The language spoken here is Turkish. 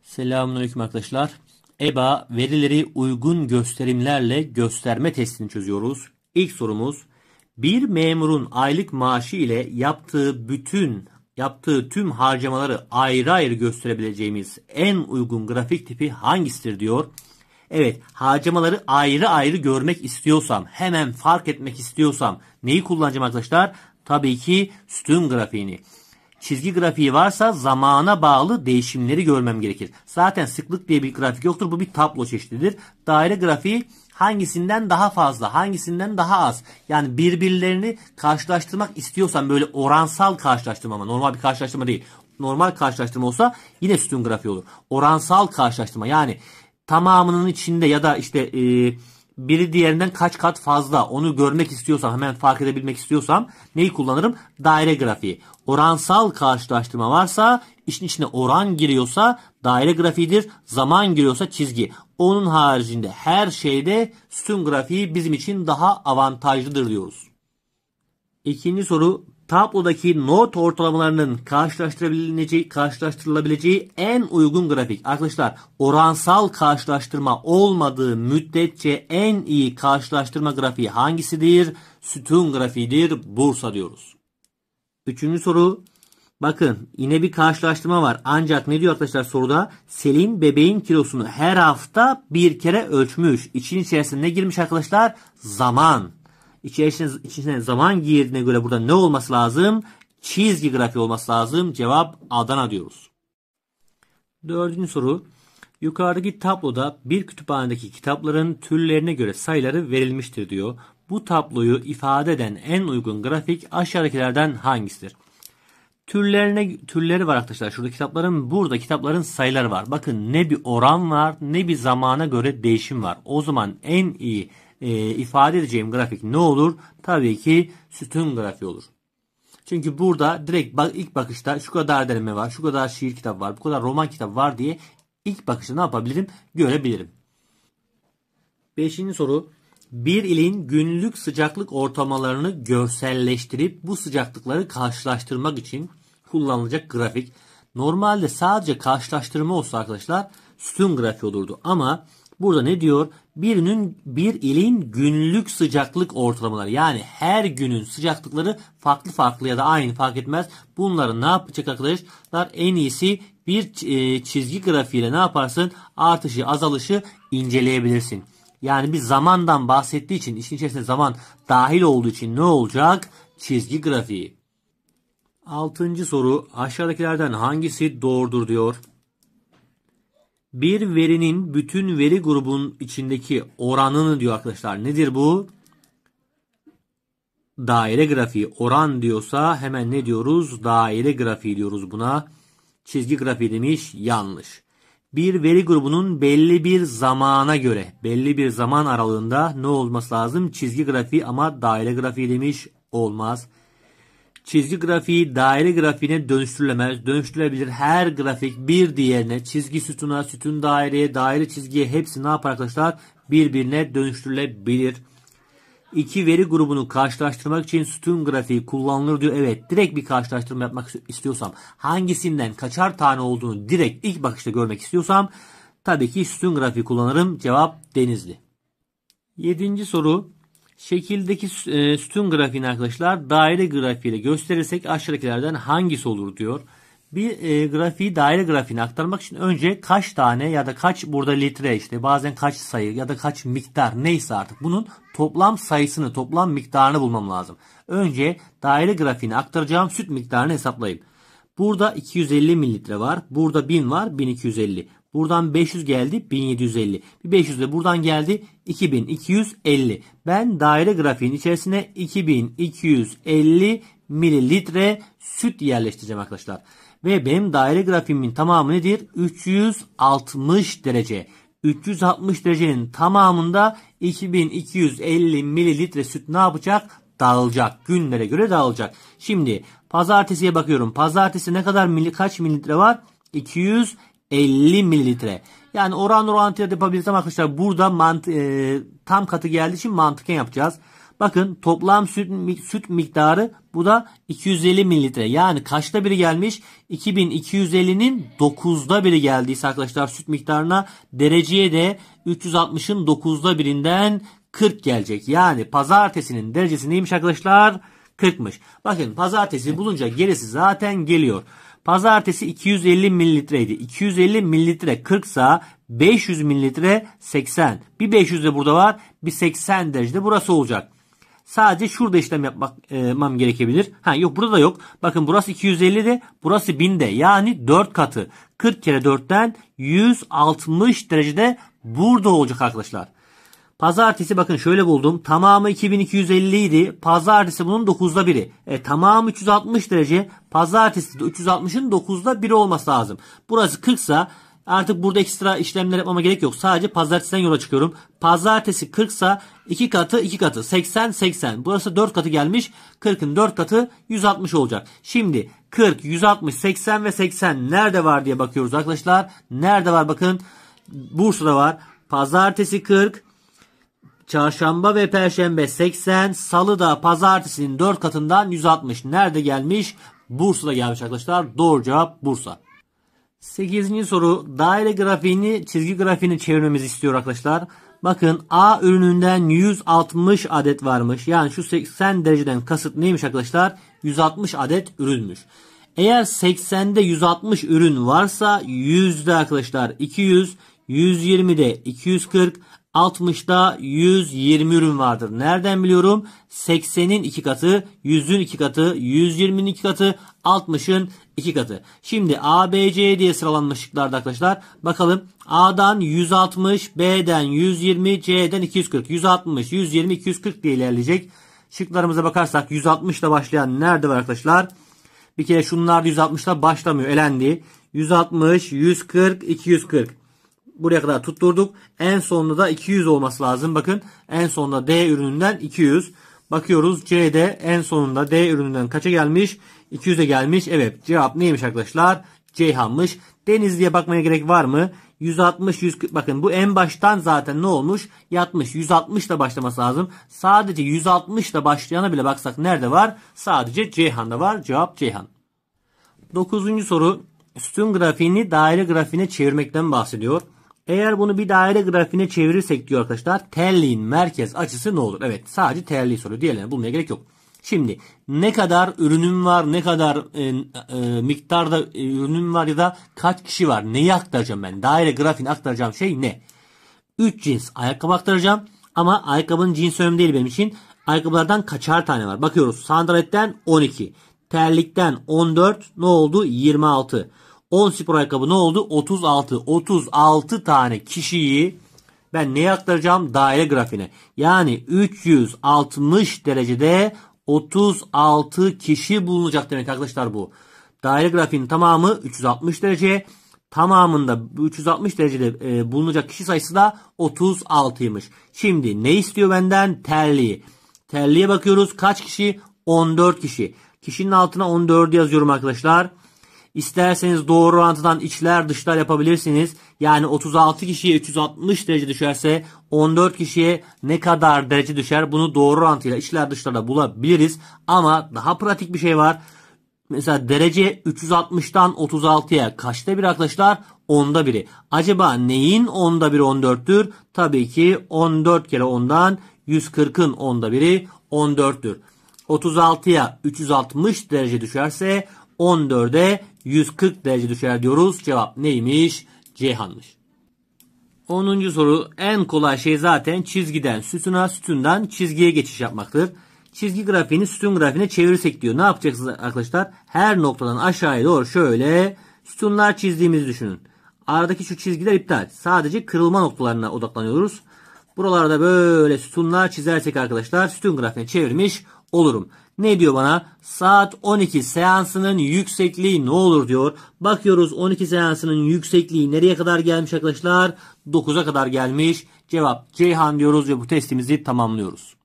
Selamünaleyküm arkadaşlar. EBA verileri uygun gösterimlerle gösterme testini çözüyoruz. İlk sorumuz, bir memurun aylık maaşı ile yaptığı tüm harcamaları ayrı ayrı gösterebileceğimiz en uygun grafik tipi hangisidir diyor. Evet, harcamaları ayrı ayrı görmek istiyorsam, hemen fark etmek istiyorsam neyi kullanacağım arkadaşlar? Tabii ki sütun grafiğini. Çizgi grafiği varsa zamana bağlı değişimleri görmem gerekir. Zaten sıklık diye bir grafik yoktur. Bu bir tablo çeşididir. Daire grafiği hangisinden daha fazla, hangisinden daha az. Yani birbirlerini karşılaştırmak istiyorsam böyle oransal karşılaştırma ama normal bir karşılaştırma değil. Normal karşılaştırma olsa yine sütun grafiği olur. Oransal karşılaştırma yani tamamının içinde ya da işte biri diğerinden kaç kat fazla onu görmek istiyorsam, hemen fark edebilmek istiyorsam neyi kullanırım? Daire grafiği. Oransal karşılaştırma varsa, işin içine oran giriyorsa daire grafiğidir. Zaman giriyorsa çizgi. Onun haricinde her şeyde sütun grafiği bizim için daha avantajlıdır diyoruz. İkinci soru, tablodaki not ortalamalarının karşılaştırılabileceği en uygun grafik. Arkadaşlar, oransal karşılaştırma olmadığı müddetçe en iyi karşılaştırma grafiği hangisidir? Sütun grafiğidir. Bursa diyoruz. Üçüncü soru. Bakın yine bir karşılaştırma var. Ancak ne diyor arkadaşlar soruda? Selin bebeğin kilosunu her hafta bir kere ölçmüş. İçin içerisine ne girmiş arkadaşlar? Zaman. İçerisine zaman girdiğine göre burada ne olması lazım? Çizgi grafiği olması lazım. Cevap Adana diyoruz. Dördüncü soru. Yukarıdaki tabloda bir kütüphanedeki kitapların türlerine göre sayıları verilmiştir diyor. Bu tabloyu ifade eden en uygun grafik aşağıdakilerden hangisidir? Türleri var arkadaşlar. Şurada kitapların sayıları var. Bakın ne bir oran var ne bir zamana göre değişim var. O zaman en iyi ifade edeceğim grafik ne olur? Tabii ki sütun grafiği olur. Çünkü burada direkt ilk bakışta şu kadar deneme var, şu kadar şiir kitabı var, bu kadar roman kitabı var diye ilk bakışta ne yapabilirim? Görebilirim. Beşinci soru. Bir ilin günlük sıcaklık ortalamalarını görselleştirip bu sıcaklıkları karşılaştırmak için kullanılacak grafik. Normalde sadece karşılaştırma olsa arkadaşlar sütun grafiği olurdu. Ama burada ne diyor? Bir ilin günlük sıcaklık ortalamaları, yani her günün sıcaklıkları farklı farklı ya da aynı fark etmez. Bunları ne yapacak arkadaşlar? En iyisi bir çizgi grafiğiyle ne yaparsın? Artışı, azalışı inceleyebilirsin. Yani bir zamandan bahsettiği için, işin içerisinde zaman dahil olduğu için ne olacak? Çizgi grafiği. Altıncı soru, aşağıdakilerden hangisi doğrudur diyor. Bir verinin bütün veri grubunun içindeki oranını diyor arkadaşlar. Nedir bu? Daire grafiği. Oran diyorsa hemen ne diyoruz? Daire grafiği diyoruz buna. Çizgi grafiği demiş, yanlış. Bir veri grubunun belli bir zamana göre, belli bir zaman aralığında ne olması lazım? Çizgi grafiği, ama daire grafiği demiş, olmaz. Çizgi grafiği daire grafiğine dönüştürülemez. Dönüştürülebilir her grafik bir diğerine, çizgi sütuna, sütun daireye, daire çizgiye, hepsi ne yapar arkadaşlar? Birbirine dönüştürülebilir. İki veri grubunu karşılaştırmak için sütun grafiği kullanılır diyor. Evet, direkt bir karşılaştırma yapmak istiyorsam, hangisinden kaçar tane olduğunu direkt ilk bakışta görmek istiyorsam tabii ki sütun grafiği kullanırım. Cevap Denizli. Yedinci soru. Şekildeki sütun grafiğini arkadaşlar daire grafiğiyle gösterirsek aşağıdakilerden hangisi olur diyor. Bir grafiği daire grafiğine aktarmak için önce kaç tane ya da kaç, burada litre, işte bazen kaç sayı ya da kaç miktar, neyse artık bunun toplam sayısını, toplam miktarını bulmam lazım. Önce daire grafiğine aktaracağım süt miktarını hesaplayayım. Burada 250 mililitre var. Burada 1000 var, 1250. Buradan 500 geldi, 1750. Bir 500 de buradan geldi, 2250. Ben daire grafiğin içerisine 2250 mililitre süt yerleştireceğim arkadaşlar. Ve benim daire grafiğimin tamamı nedir? 360 derece. 360 derecenin tamamında 2250 mililitre süt ne yapacak? Dağılacak. Günlere göre dağılacak. Şimdi pazartesiye bakıyorum. Pazartesi ne kadar kaç mililitre var? 250 mililitre. Yani oran orantıyla yapabilirsem arkadaşlar burada tam katı geldiği için mantıken yapacağız. Bakın toplam süt miktarı bu da 250 mililitre. Yani kaçta biri gelmiş? 2250'nin 9'da biri geldiyse arkadaşlar süt miktarına, dereceye de 360'ın 9'da birinden 40 gelecek. Yani pazartesinin derecesi neymiş arkadaşlar? 40'mış. Bakın pazartesi bulunca gerisi zaten geliyor. Pazartesi 250 mililitreydi. 250 mililitre 40 ise 500 mililitre 80. Bir 500 de burada var. Bir 80 derecede burası olacak. Sadece şurada işlem yapmam gerekebilir. Yok burada da yok. Bakın burası 250 de burası 1000'de. Yani 4 katı. 40 kere 4'ten 160 derecede burada olacak arkadaşlar. Pazartesi bakın şöyle buldum. Tamamı 2250 idi. Pazartesi bunun 9'da biri. Tamamı 360 derece. Pazartesi de 360'ın 9'da biri olması lazım. Burası 40 ise artık burada ekstra işlemler yapmama gerek yok. Sadece pazartesiden yola çıkıyorum. Pazartesi 40 ise 2 katı 2 katı. 80 80. Burası 4 katı gelmiş. 40'ın 4 katı 160 olacak. Şimdi 40, 160, 80 ve 80 nerede var diye bakıyoruz arkadaşlar. Nerede var bakın. Bursa'da var. Pazartesi 40. Çarşamba ve perşembe 80. Salı da pazartesinin 4 katından 160. Nerede gelmiş? Bursa'da gelmiş arkadaşlar. Doğru cevap Bursa. 8. soru. Daire grafiğini çizgi grafiğini çevirmemizi istiyor arkadaşlar. Bakın A ürününden 160 adet varmış. Yani şu 80 dereceden kasıt neymiş arkadaşlar? 160 adet ürünmüş. Eğer 80'de 160 ürün varsa 100'de arkadaşlar 200, 120'de 240, 60'da 120 ürün vardır. Nereden biliyorum? 80'in 2 katı, 100'ün 2 katı, 120'nin 2 katı, 60'ın 2 katı. Şimdi A, B, C diye sıralanmış şıklarda arkadaşlar. Bakalım A'dan 160, B'den 120, C'den 240. 160, 120, 240 diye ilerleyecek. Şıklarımıza bakarsak 160 ile başlayan nerede var arkadaşlar? Bir kere şunlar 160 ile başlamıyor. Elendi. 160, 140, 240. Buraya kadar tutturduk. En sonunda da 200 olması lazım. Bakın en sonunda D ürününden 200. Bakıyoruz C'de en sonunda D ürününden kaça gelmiş? 200'e gelmiş. Evet cevap neymiş arkadaşlar? Ceyhan'mış. Denizli'ye bakmaya gerek var mı? 160, 140. Bakın bu en baştan zaten ne olmuş? Yatmış. 160 ile başlaması lazım. Sadece 160 ile başlayana bile baksak nerede var? Sadece Ceyhan'da var. Cevap Ceyhan. 9. soru. Sütun grafiğini daire grafiğine çevirmekten bahsediyor. Eğer bunu bir daire grafiğine çevirirsek diyor arkadaşlar, terliğin merkez açısı ne olur? Evet sadece terliği soruyor. Diğerlerine bulmaya gerek yok. Şimdi ne kadar ürünüm var, ne kadar miktarda ürünüm var ya da kaç kişi var? Neyi aktaracağım ben? Daire grafiğine aktaracağım şey ne? 3 cins ayakkabı aktaracağım. Ama ayakkabının cinsi önemli değil benim için. Ayakkabılardan kaçar tane var? Bakıyoruz. Sandaletten 12. Terlikten 14. Ne oldu? 26. 10 spor ayakkabı ne oldu? 36. 36 tane kişiyi ben neye aktaracağım? Daire grafiğine. Yani 360 derecede 36 kişi bulunacak demek arkadaşlar bu. Daire grafiğinin tamamı 360 derece. Tamamında 360 derecede bulunacak kişi sayısı da 36'ymış. Şimdi ne istiyor benden? Terliği. Terliğe bakıyoruz. Kaç kişi? 14 kişi. Kişinin altına 14 yazıyorum arkadaşlar. İsterseniz doğru orantıdan içler dışlar yapabilirsiniz. Yani 36 kişiye 360 derece düşerse 14 kişiye ne kadar derece düşer? Bunu doğru orantıyla içler dışlarla bulabiliriz. Ama daha pratik bir şey var. Mesela derece 360'tan 36'ya kaçta bir arkadaşlar? 10'da biri. Acaba neyin 10'da biri 14'tür? Tabii ki 14 kere 10'dan 140'ın 10'da biri 14'tür. 36'ya 360 derece düşerse 14'e 140 derece düşer diyoruz. Cevap neymiş? Ceyhan'mış. 10. soru. En kolay şey zaten çizgiden sütuna, sütundan çizgiye geçiş yapmaktır. Çizgi grafiğini sütun grafiğine çevirirsek diyor. Ne yapacaksınız arkadaşlar? Her noktadan aşağıya doğru şöyle sütunlar çizdiğimizi düşünün. Aradaki şu çizgiler iptal. Sadece kırılma noktalarına odaklanıyoruz. Buralarda böyle sütunlar çizersek arkadaşlar sütun grafiğine çevirmiş olurum. Ne diyor bana? Saat 12 seansının yüksekliği ne olur diyor. Bakıyoruz 12 seansının yüksekliği nereye kadar gelmiş arkadaşlar? 9'a kadar gelmiş. Cevap Ceyhan diyoruz ve bu testimizi tamamlıyoruz.